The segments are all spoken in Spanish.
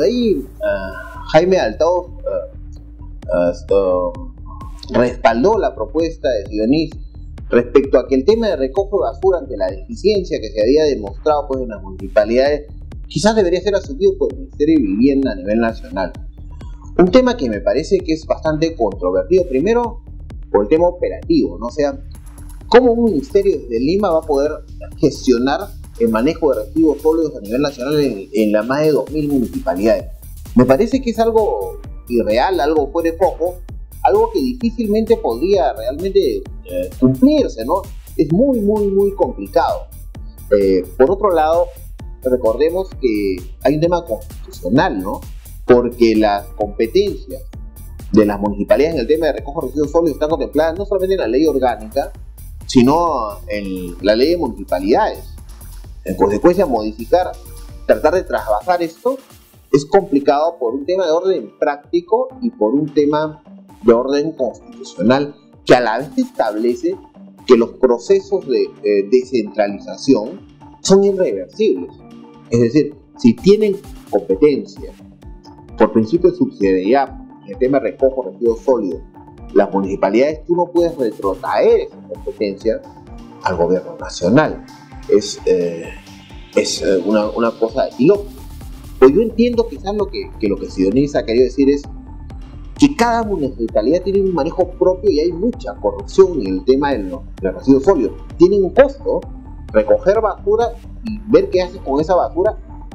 de ahí Jaime Altao respaldó la propuesta de Dionís respecto a que el tema de recojo de basura ante la deficiencia que se había demostrado pues, en las municipalidades quizás debería ser asumido por el Ministerio de Vivienda a nivel nacional. Un tema que me parece que es bastante controvertido, primero por el tema operativo, ¿no? O sea, ¿cómo un ministerio desde Lima va a poder gestionar el manejo de residuos sólidos a nivel nacional en las más de 2.000 municipalidades? Me parece que es algo irreal, algo fuera de foco, algo que difícilmente podría realmente cumplirse, ¿no? Es muy complicado. Por otro lado, recordemos que hay un tema constitucional, ¿no? Porque las competencias de las municipalidades en el tema de recojo de residuos sólidos están contempladas no solamente en la ley orgánica, sino en la ley de municipalidades. En consecuencia, tratar de trasvasar esto es complicado por un tema de orden práctico y por un tema de orden constitucional que a la vez establece que los procesos de descentralización son irreversibles. Es decir, si tienen competencia por principio de subsidiariedad en el tema de recojo de residuos sólidos, las municipalidades, tú no puedes retrotraer esa competencia al gobierno nacional. Es una cosa ilógica. Pues yo entiendo quizás lo que Dionís ha querido decir es que cada municipalidad tiene un manejo propio y hay mucha corrupción en el tema de los residuos sólidos. Tienen un costo, recoger basura y ver qué haces con esa basura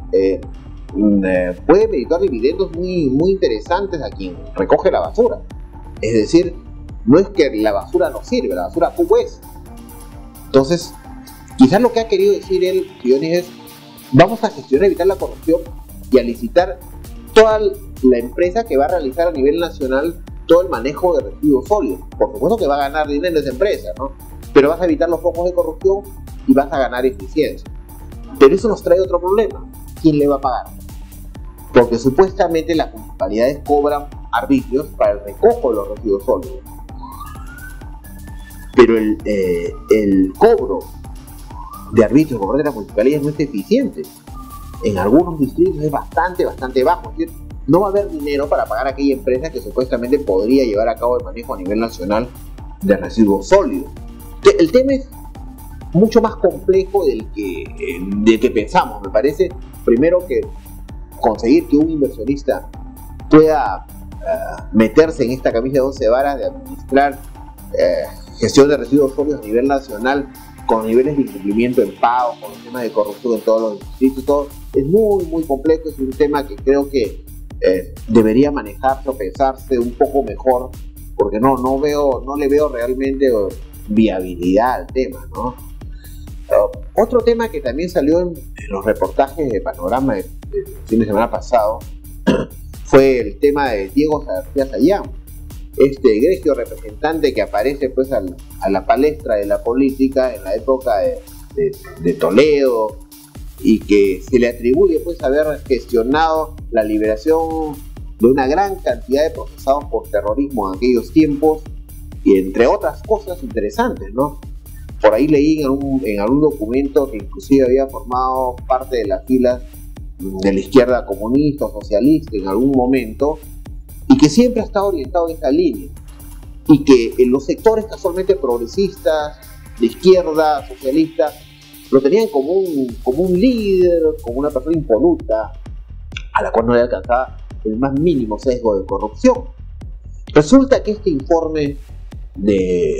puede meritar dividendos muy interesantes a quien recoge la basura. Es decir, no es que la basura no sirve, la basura como es. Entonces, quizás lo que ha querido decir él, Dionís, es vamos a gestionar, evitar la corrupción y a licitar toda la empresa que va a realizar a nivel nacional todo el manejo de residuos sólidos. Por supuesto que va a ganar dinero esa empresa, ¿no? Pero vas a evitar los focos de corrupción y vas a ganar eficiencia. Pero eso nos trae otro problema. ¿Quién le va a pagar? Porque supuestamente las municipalidades cobran arbitrios para el recojo de los residuos sólidos. Pero el cobro de arbitrios por parte de las municipalidades no es eficiente. En algunos distritos es bastante bajo. Es decir, no va a haber dinero para pagar a aquella empresa que supuestamente podría llevar a cabo el manejo a nivel nacional de residuos sólidos. El tema es mucho más complejo del que pensamos. Me parece, primero, que conseguir que un inversionista pueda meterse en esta camisa de 11 varas de administrar gestión de residuos sólidos a nivel nacional con niveles de incumplimiento en pagos, con los temas de corrupción en todos los distritos, todo es muy complejo. Es un tema que creo que debería manejarse o pensarse un poco mejor, porque no le veo realmente viabilidad al tema, ¿no? Otro tema que también salió en los reportajes de Panorama del fin de semana pasado fue el tema de Diego García Sayán, este egregio representante que aparece pues a la palestra de la política en la época de Toledo, y que se le atribuye pues haber gestionado la liberación de una gran cantidad de procesados por terrorismo en aquellos tiempos, y entre otras cosas interesantes, ¿no? Por ahí leí en algún documento que inclusive había formado parte de las filas de la izquierda comunista o socialista en algún momento, y que siempre ha estado orientado en esa línea, y que en los sectores casualmente progresistas, de izquierda, socialista, lo tenían como un líder, como una persona impoluta, a la cual no le alcanzaba el más mínimo sesgo de corrupción. Resulta que este informe de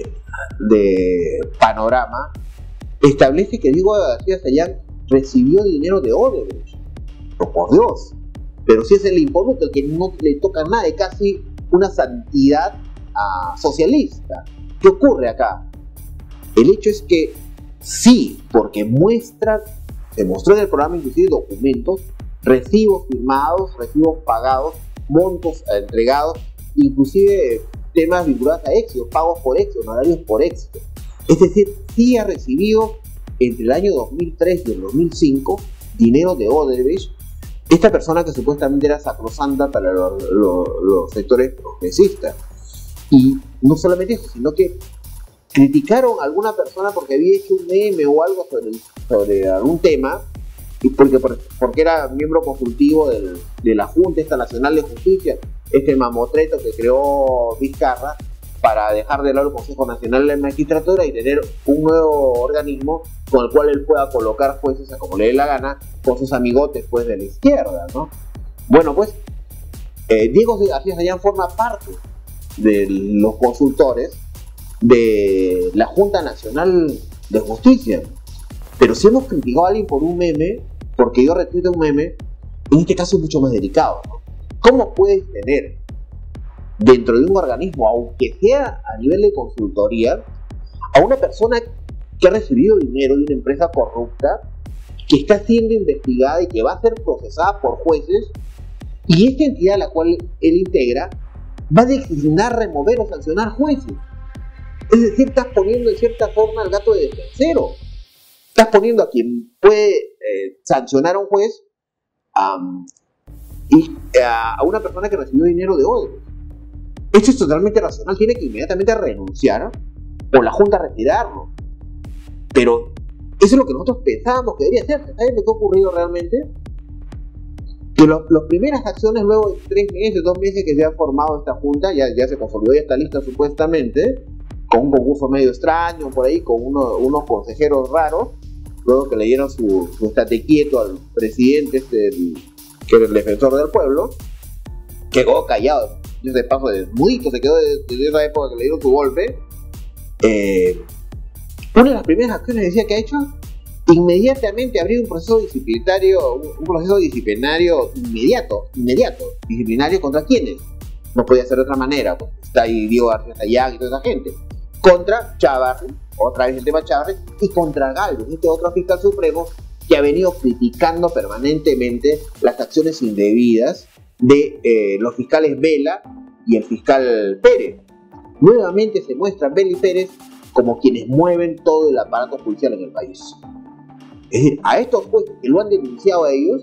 Panorama establece que Diego García Sayán recibió dinero de Odebrecht. Oh, por Dios. Pero si es el impoluto, el que no le toca nada, de casi una santidad socialista. ¿Qué ocurre acá? El hecho es que sí, porque se mostró en el programa inclusive documentos, recibos firmados, recibos pagados, montos entregados, inclusive temas vinculados a éxitos, pagos por éxito, honorarios por éxito. Es decir, sí ha recibido entre el año 2003 y el 2005 dinero de Odebrecht, esta persona que supuestamente era sacrosanta para los sectores progresistas. Y no solamente eso, sino que criticaron a alguna persona porque había hecho un meme o algo sobre algún tema, porque era miembro consultivo de la Junta esta Nacional de Justicia, este mamotreto que creó Vizcarra para dejar de lado el Consejo Nacional de Magistratura y tener un nuevo organismo con el cual él pueda colocar jueces a como le dé la gana, con sus amigotes pues de la izquierda, ¿no? Bueno, pues Diego García Sayán forma parte de los consultores de la Junta Nacional de Justicia. Pero si hemos criticado a alguien por un meme, porque yo retuite un meme, en este caso es mucho más delicado, ¿no? ¿Cómo puedes tener dentro de un organismo, aunque sea a nivel de consultoría, a una persona que ha recibido dinero de una empresa corrupta, que está siendo investigada y que va a ser procesada por jueces, y esta entidad a la cual él integra va a designar, remover o sancionar jueces? Es decir, estás poniendo en cierta forma al gato de defensero. Estás poniendo a quien puede sancionar a un juez y a una persona que recibió dinero de otro. Esto es totalmente racional. Tiene que inmediatamente renunciar o la Junta retirarlo. Pero eso es lo que nosotros pensábamos que debería hacerse. ¿Saben lo que ha ocurrido realmente? Que las primeras acciones, luego de 3 meses, 2 meses que se ha formado esta Junta, ya se consolidó, ya está lista supuestamente, con un concurso medio extraño por ahí, con unos consejeros raros, luego que le dieron su estate quieto al presidente, que era el defensor del pueblo, quedó callado. De paso, de mudito se quedó desde esa época que le dieron su golpe. Una de las primeras acciones decía que ha hecho inmediatamente abrir un proceso disciplinario, inmediato, disciplinario contra quienes. No podía ser de otra manera, pues está ahí Diego García Sayán y toda esa gente. Contra Chávarri, otra vez el tema Chávarri, y contra Gálvez, este otro fiscal supremo que ha venido criticando permanentemente las acciones indebidas de los fiscales Vela y el fiscal Pérez. Nuevamente se muestran Vela y Pérez como quienes mueven todo el aparato judicial en el país. Es decir, a estos jueces que lo han denunciado a ellos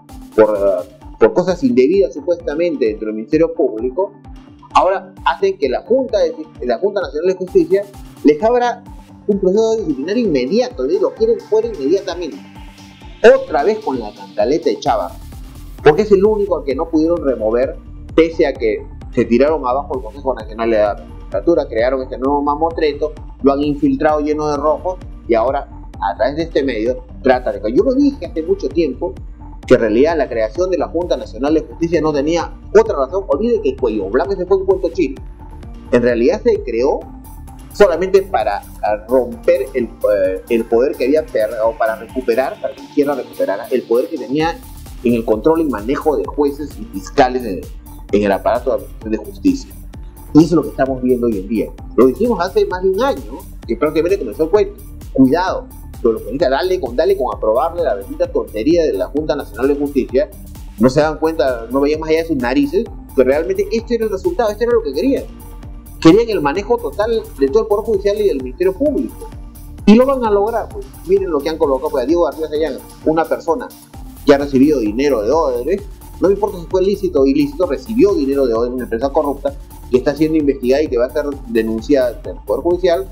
por cosas indebidas supuestamente dentro del Ministerio Público, ahora hacen que la Junta Nacional de Justicia les abra un proceso disciplinario inmediato, lo quieren fuera inmediatamente. Otra vez con la cantaleta de Chávarri, porque es el único al que no pudieron remover, pese a que se tiraron abajo el Consejo Nacional de la Magistratura, crearon este nuevo mamotreto, lo han infiltrado lleno de rojos y ahora a través de este medio tratan de... Yo lo dije hace mucho tiempo, que en realidad la creación de la Junta Nacional de Justicia no tenía otra razón. Olvide que el Cuello Blanco se fue un cuento chino. En realidad se creó solamente para romper el poder que había perdido, o para recuperar, para que la izquierda recuperara el poder que tenía en el control y manejo de jueces y fiscales en el aparato de justicia. Y eso es lo que estamos viendo hoy en día. Lo dijimos hace más de un año, que prácticamente comenzó el cuento. Cuidado, pero lo que necesita dale con aprobarle la bendita tontería de la Junta Nacional de Justicia. No se dan cuenta, no veían más allá de sus narices, que realmente este era el resultado, este era lo que querían. Querían el manejo total de todo el Poder Judicial y del Ministerio Público. Y lo van a lograr, pues. Miren lo que han colocado, pues, a Diego García Sayán, una persona que ha recibido dinero de Odebrecht, no me importa si fue lícito o ilícito, recibió dinero de Odebrecht, una empresa corrupta, que está siendo investigada y que va a ser denunciada del Poder Judicial,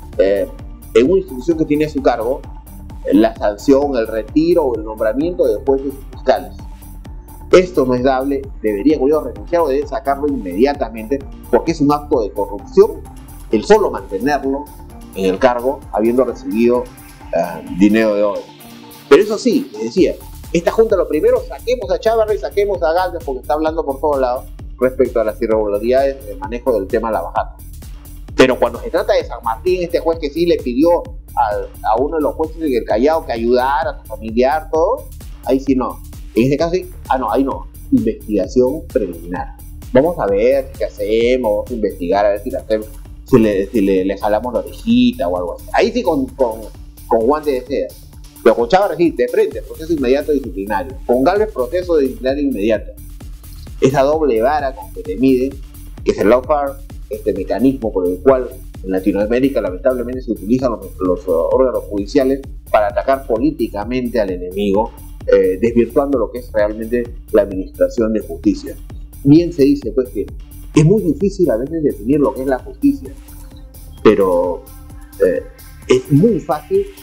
en una institución que tiene a su cargo la sanción, el retiro o el nombramiento de jueces y fiscales. Esto no es dable, debería renunciar o deben sacarlo inmediatamente, porque es un acto de corrupción el solo mantenerlo en el cargo habiendo recibido dinero de Odebrecht. Pero eso sí, les decía, esta Junta, lo primero, saquemos a Chávarri, saquemos a Gálvez, porque está hablando por todos lados respecto a las irregularidades del manejo del tema de la bajada. Pero cuando se trata de San Martín, este juez que sí le pidió a uno de los jueces del Callao que ayudara a su familiar, todo, ahí sí no. En este caso sí, ahí no. Investigación preliminar. Vamos a ver qué hacemos, vamos a investigar, a ver si le jalamos la orejita o algo así. Ahí sí con guante de seda. Pero con Chávarri sí, de frente, proceso inmediato disciplinario. Con Gálvez, proceso disciplinario inmediato. Esa doble vara con que te miden, que es el lawfare, este mecanismo por el cual en Latinoamérica lamentablemente se utilizan los órganos judiciales para atacar políticamente al enemigo, desvirtuando lo que es realmente la administración de justicia. Bien se dice pues que es muy difícil a veces definir lo que es la justicia, pero es muy fácil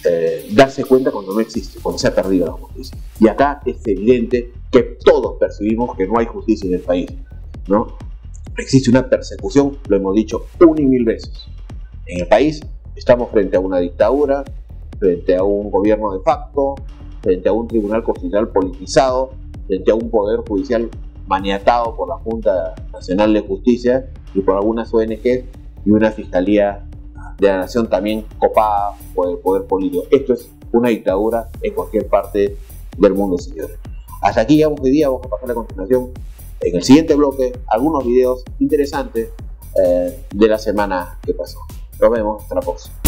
darse cuenta cuando no existe, cuando se ha perdido la justicia. Y acá es evidente que todos percibimos que no hay justicia en el país, ¿no? Existe una persecución, lo hemos dicho una y mil veces. En el país estamos frente a una dictadura, frente a un gobierno de facto, frente a un tribunal constitucional politizado, frente a un poder judicial maniatado por la Junta Nacional de Justicia y por algunas ONGs y una fiscalía de la nación también copada por el poder político. Esto es una dictadura en cualquier parte del mundo, señores. Hasta aquí llegamos hoy día. Vamos a pasar a continuación en el siguiente bloque algunos videos interesantes de la semana que pasó. Nos vemos, hasta la próxima.